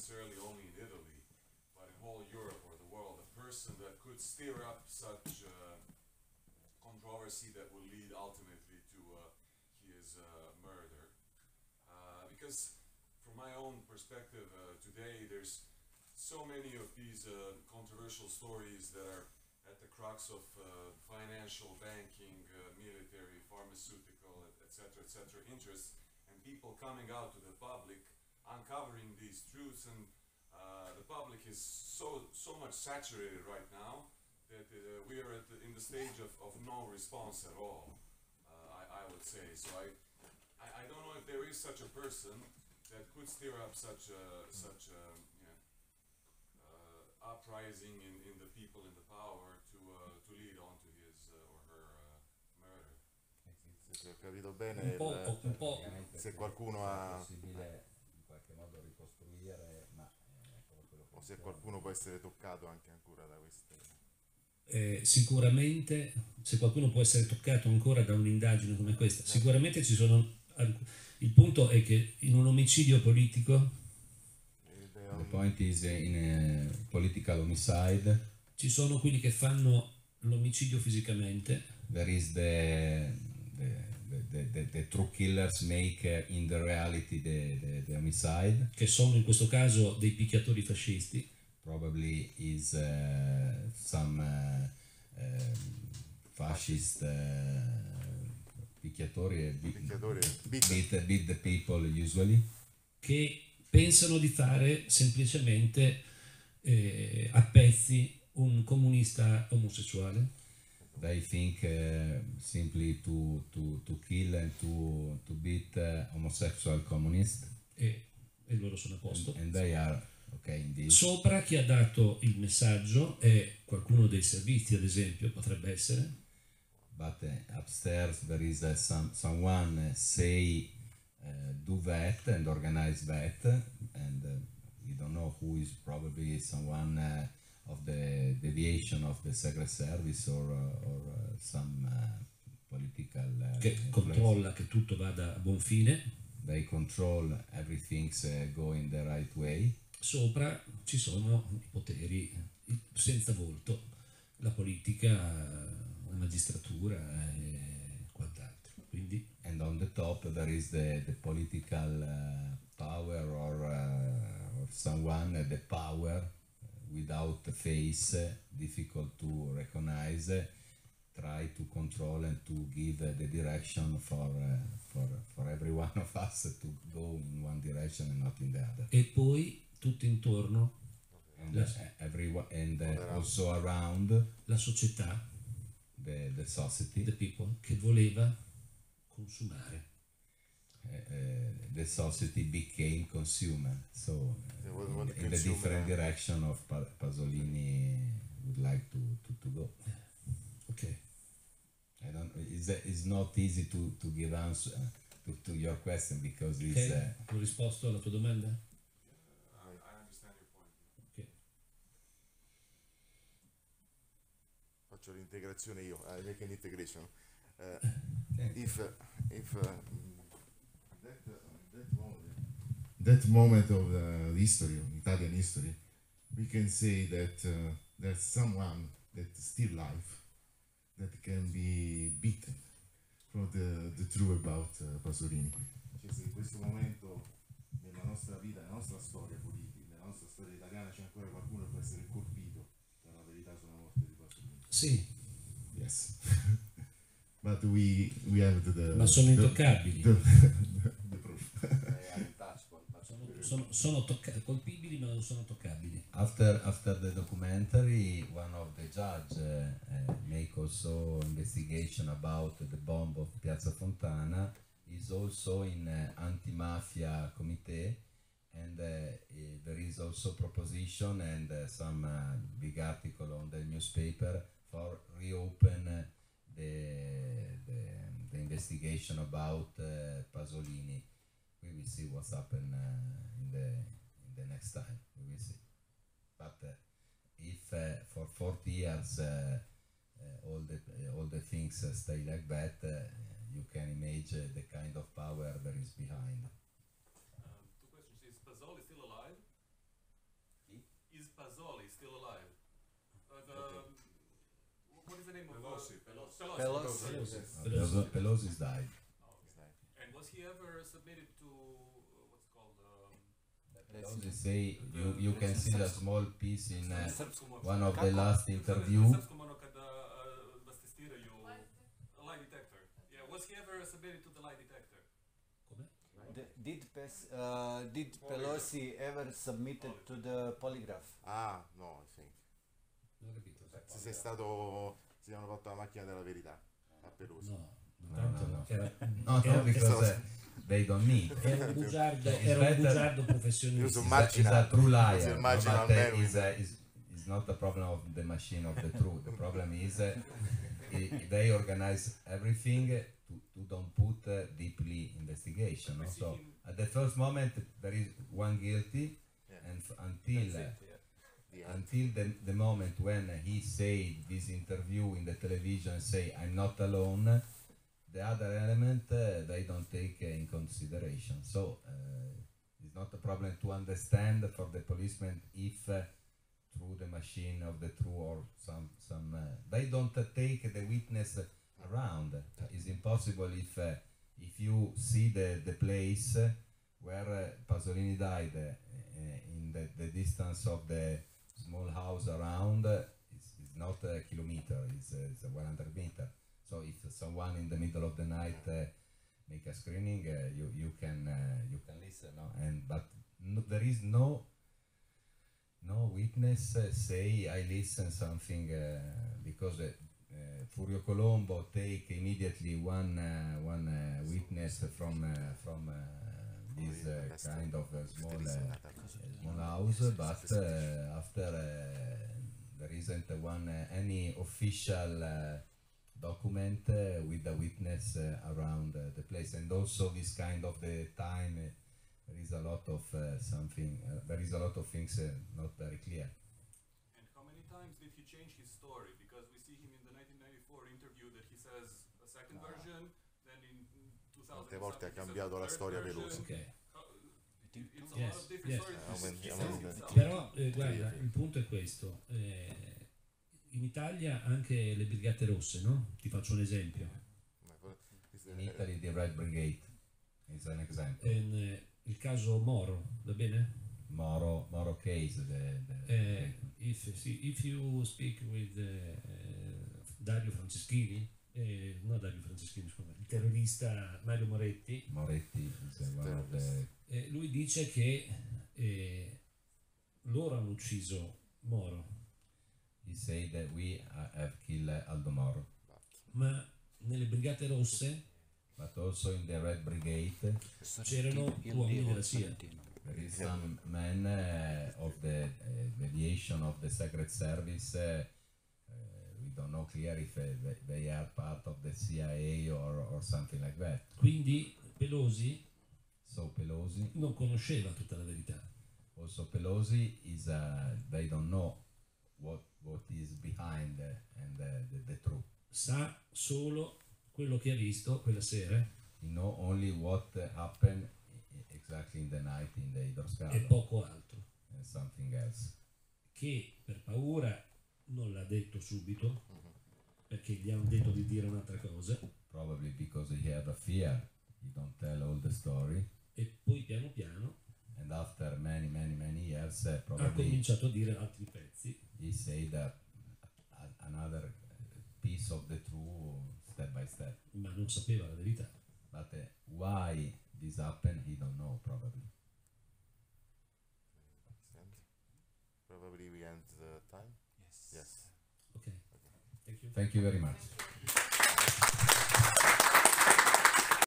necessarily only in Italy, but in whole Europe or the world, a person that could stir up such controversy that will lead ultimately to his murder. Because from my own perspective today, there's so many of these controversial stories that are at the crux of financial, banking, military, pharmaceutical, etc. interests, and people coming out to the public, uncovering these truths, and the public is so much saturated right now that we are in the stage of no response at all, I would say. So I don't know if there is such a person that could stir up such uprising in the people in the power to lead on to his or her murder. Se ho capito bene, un po'. se qualcuno ha, possibile in qualche modo ricostruire, ma o se qualcuno può essere toccato anche ancora da queste. Sicuramente, se qualcuno può essere toccato ancora da un'indagine come questa, sicuramente ci sono. Il punto è che in un omicidio politico, the point is in a political homicide, ci sono quelli che fanno l'omicidio fisicamente. There is the true killers make in the reality the homicide. Che sono in questo caso dei picchiatori fascisti. Probably is some fascist picchiatori beat the people usually. Che pensano di fare semplicemente a pezzi un comunista omosessuale. They think simply to kill and to beat homosexual communist. E loro sono a posto. And they are okay in this. Sopra chi ha dato il messaggio è qualcuno dei servizi, ad esempio, potrebbe essere. But upstairs there is someone say do that and organize that, and we don't know who is, probably someone of the deviation of the Secret Service or some political che controlla che tutto vada a buon fine. They control everything go in the right way. Sopra ci sono i poteri senza volto, la politica, la magistratura e quant'altro. Quindi, and on the top there is the political power or someone the power without a face, difficult to recognize, try to control and to give the direction for every one of us to go in one direction and not in the other. E poi tutto intorno and also around la società, the society, the people, che voleva consumare. The society became consumer, so in the different direction of Pasolini would like to go. Okay. I don't. It's not easy to give answer to your question because it's. Ho risposto alla tua domanda? I understand your point. Okay. Faccio l'integrazione io. I make an integration. If that moment of the history, of Italian history, we can say that there's someone that's still alive that can be beaten from the truth about Pasolini. Cioè, se in questo momento nella nostra vita, nella nostra storia politica, nella nostra storia italiana c'è ancora qualcuno che può essere colpito dalla verità sulla morte di Pasolini. Sì. Yes. But we have ma sono intoccabili. The proof. sono colpibili ma non sono toccabili. After the documentary, one of the judge make also investigation about the bomb of Piazza Fontana. Is also in anti-mafia committee, and there is also proposition and some big article on the newspaper for reopen the investigation about Pasolini. We will see what's happened in the next time. We will see. But if for 40 years all the things stay like that, you can imagine the kind of power there is behind. Two questions. Is Pasolini still alive? Pelosi. Pelosi's died. And was he ever submitted to what's called Pelosi say you can see a small piece in Srpskom one of the last interview. Srpskom ono kada vas testiraju lie detector. Yeah, was he ever submitted to the lie detector? Come? Did Pelosi ever submitted to the polygraph? Ah, no, I think. Non ho capito. Se sei stato, si hanno fatto la macchina della verità a Pelosi. No, No. Era, No, era- because they don't need. era un bugiardo, It's era un better- bugiardo Io professionista. sono Is macchina. a true Si liar, immagina but a me lui. is not the problem of the machine of the truth. The problem is they organize everything to don't put deeply investigation. No? So at the first moment there is one guilty, Yeah. and until The end. until the moment when he say this interview in the television, say I'm not alone, the other element they don't take in consideration. So it's not a problem to understand for the policeman if through the machine of the true or some they don't take the witness around. It's impossible if you see the place where Pasolini died in the distance of the small house around is not a kilometer, it's 100 meter. So if someone in the middle of the night make a screening, you can listen, no? But there is no witness say I listen something because Furio Colombo take immediately one witness from this kind of small house, but after there isn't any official document with the witness around the place, and also this kind of the time there is a lot of there is a lot of things not very clear. And how many times did he change his story? Because we see him in the 1994 interview that he says a second version, then in 2000 Molte volte ha he says a cambiato la third storia version. Pelosi. Ok. It's a Yes, lot of different yes. stories. Aumenta- He says aumenta- himself. Però guarda, il punto è questo. In Italia anche le Brigate Rosse, no? Ti faccio un esempio. In Italy the Red Brigade is an example. Il caso Moro, va bene? Moro case. If you speak with Dario Franceschini, no Dario Franceschini, scusa, il terrorista Mario Moretti, Moretti is one of the lui dice che loro hanno ucciso Moro, he said that we have killed Aldo Moro, ma nelle Brigate Rosse but also in the Red Brigade c'erano uomini della CIA. there is some men of the deviation of the Secret Service. We don't know clearly if they are part of the CIA or something like that. Quindi Pelosi So Pelosi, non conosceva tutta la verità. also Pelosi is they don't know what is behind and the truth. Sa solo quello che ha visto quella sera You know only what happened exactly in the night in the e Idroscalo poco altro, and something else. che per paura non l'ha detto subito perché gli hanno detto di dire un'altra cosa Probably because he had a fear, he don't tell all the story. e poi piano piano And after many years, ha probably cominciato a dire altri pezzi. he said that another piece of the truth step by step. Ma non sapeva la verità. But why this happened, he don't know probably. Probably we end the time. Yes. Ok, thank you. Thank you very much.